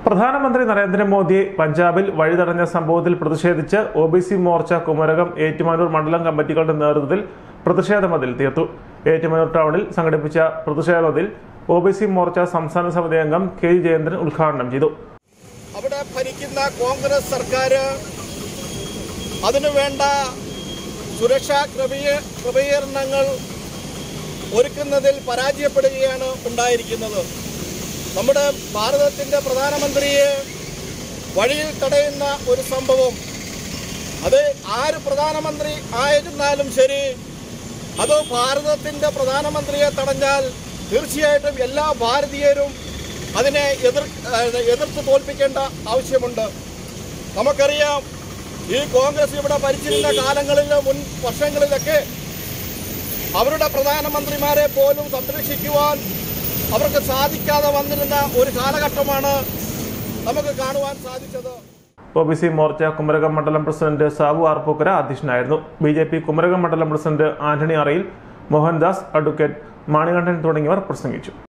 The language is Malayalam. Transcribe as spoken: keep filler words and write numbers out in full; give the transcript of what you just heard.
പ്രധാനമന്ത്രി നരേന്ദ്രമോദിയെ പഞ്ചാബിൽ വഴിതടഞ്ഞ സംഭവത്തിൽ പ്രതിഷേധിച്ച് ഒ ബി സി മോർച്ച കുമരകം ഏറ്റുമാനൂർ മണ്ഡലം കമ്മിറ്റികളുടെ നേതൃത്വത്തിൽ പ്രതിഷേധ മതിൽ തീർത്തു. ഏറ്റുമാനൂർ ടൗണിൽ സംഘടിപ്പിച്ച പ്രതിഷേധ മതിൽ ഒ ബി സി മോർച്ച സംസ്ഥാന സമിതി അംഗം കെ ജയേന്ദ്രൻ ഉദ്ഘാടനം ചെയ്തു. അവിടെ ഭരിക്കുന്ന കോൺഗ്രസ് സർക്കാർ അതിനുവേണ്ട സുരക്ഷാ ക്രമീകരണങ്ങൾ ഒരുക്കുന്നതിൽ പരാജയപ്പെടുകയാണ് ഉണ്ടായിരിക്കുന്നത്. നമ്മുടെ ഭാരതത്തിൻ്റെ പ്രധാനമന്ത്രിയെ വഴിയിൽ തടയുന്ന ഒരു സംഭവം, അത് ആര് പ്രധാനമന്ത്രി ആയിരുന്നാലും ശരി, അത് ഭാരതത്തിൻ്റെ പ്രധാനമന്ത്രിയെ തടഞ്ഞാൽ തീർച്ചയായിട്ടും എല്ലാ ഭാരതീയരും അതിനെ എതിർ എതിർത്ത് തോൽപ്പിക്കേണ്ട ആവശ്യമുണ്ട്. നമുക്കറിയാം, ഈ കോൺഗ്രസ് ഇവിടെ ഭരിച്ചിരുന്ന കാലങ്ങളിൽ, മുൻ വർഷങ്ങളിലൊക്കെ അവരുടെ പ്രധാനമന്ത്രിമാരെ പോലും സംരക്ഷിക്കുവാൻ അവർക്ക് സാധിക്കാതെ വന്നിരുന്ന ഒരു കാലഘട്ടമാണ് നമുക്ക് കാണുവാൻ സാധിച്ചത്. ഒ ബി സി മോർച്ച കുമരകം മണ്ഡലം പ്രസിഡന്റ് സാബു ആർപ്പൂക്കര അധ്യക്ഷനായിരുന്നു. ബി ജെ പി കുമരകം മണ്ഡലം പ്രസിഡന്റ് ആന്റണി അറയിൽ, മോഹൻദാസ്, അഡ്വക്കേറ്റ് മാണികണ്ഠൻ തുടങ്ങിയവർ പ്രസംഗിച്ചു.